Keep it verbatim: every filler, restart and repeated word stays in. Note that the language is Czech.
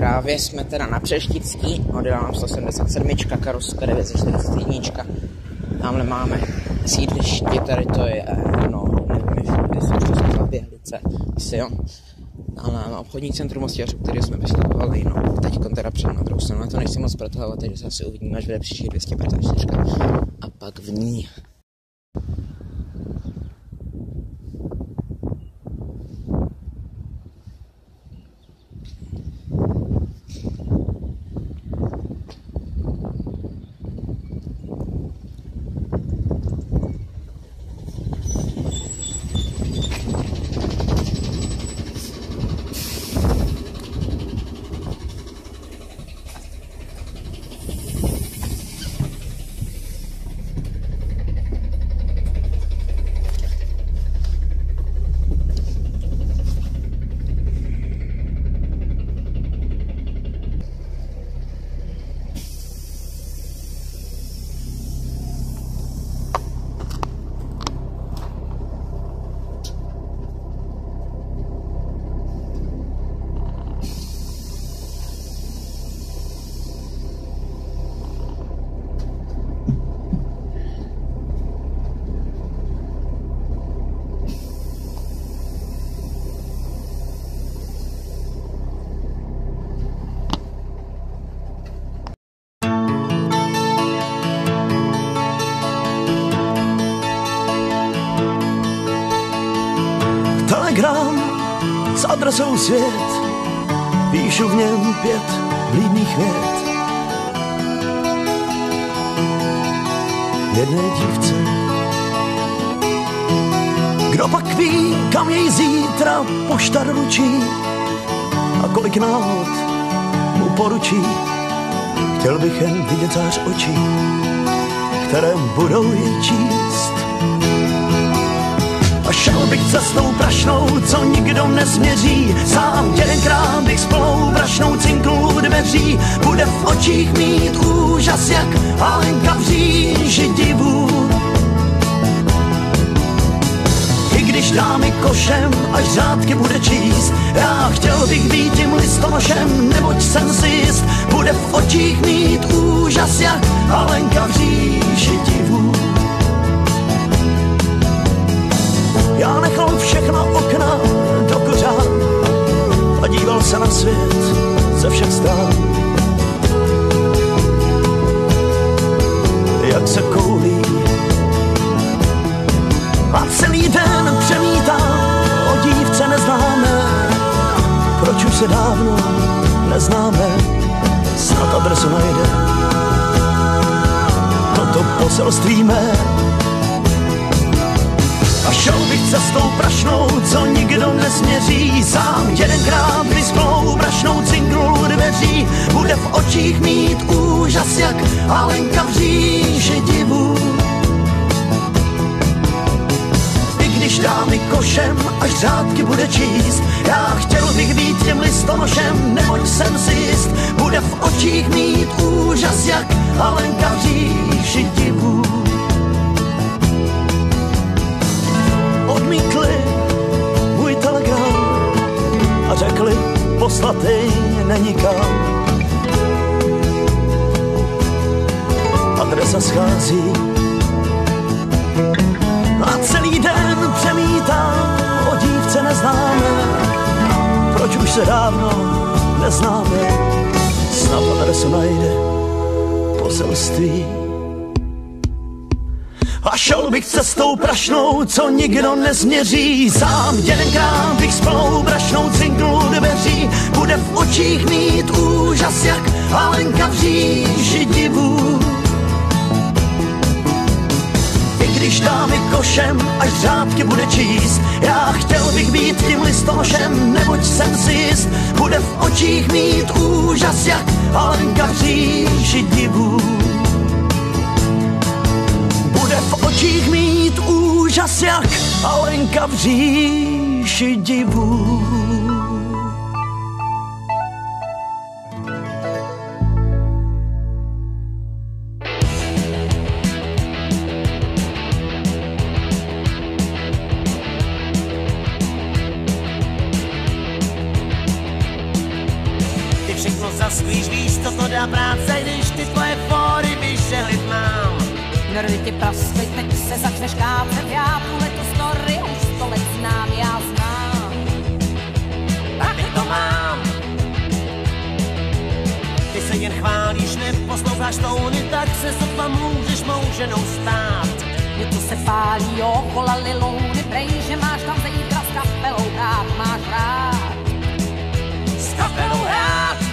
Právě jsme teda na Přeštický, odjela sto sedmdesát sedm, karoska devět set čtyřicet jedna. Tamhle máme sídliště, tady to je, no, nevím, jestli už to jsou Běhlice, asi jo. Tamhle máme obchodní centrum Mostiařů, který jsme vystupovali, no, teď teda přijdu na druhou stranu, na to nechci moc protahovat, takže se asi uvidíme, až bude příští dvě stě padesát čtyři a pak v ní. Telegram s adresou svět, píšu v něm pět vlídných vět. Jedné dívce, kdo pak ví, kam jej zítra pošta doručí a kolik náhod mu poručí. Chtěl bych jen vidět zář očí, které budou jej číst. A šel bych cestou prašnou, co nikdo nesměří. Sám jedenkrát bych s plnou brašnou cinknul u dveří. Bude v očích mít úžas jak Alenka v říži divů. I když dá mi košem, až řádky bude číst, já chtěl bych být tím listonošem, neboť jsem si jist. Bude v očích mít úžas jak Alenka v říži divů. Já nechal všechna okna do kořán a díval se na svět ze všech stran. Jak se koulí a celý den přemítám o dívce neznámé. Proč už se dávno neznáme, snad adresu najde toto poselství mé. A šel bych cestou prašnou, co nikdo nesměří. Sám jedenkrát vysklou brašnou cinknul u dveří. Bude v očích mít úžas jak Alenka v říži divů. I když dá mi košem, až řádky bude číst, já chtěl bych být tím listonošem, neboť jsem si jist. Bude v očích mít úžas jak Alenka v říži divů. Odmítli můj telegram a řekli, poslatej není kam. Adresa schází a celý den přemítám o dívce neznámé. Proč už se dávno neznáme, snad adresu najde poselství. A šel bych cestou prašnou, co nikdo nezměří. Sám jedenkrát bych s plnou brašnou cinknul u dveří. Bude v očích mít úžas jak Alenka v říži divů. I když dá mi košem, až řádky bude číst, já chtěl bych být tím listonošem, neboť jsem si jist. Bude v očích mít úžas jak Alenka v říži divů. V očích mít úžas jak Alenka v říši divů. Ty všechno budeš kácet, já tuhletu story už sto let znám, já znám. Tak teď to mám. Ty se jen chválíš, neposloucháš tóny, tak se sotva můžeš mou ženou stát. Něco se pálí, jo, kolali louny, prej, že máš tam zítra s kapelou hrát, máš rád. S kapelou hrát.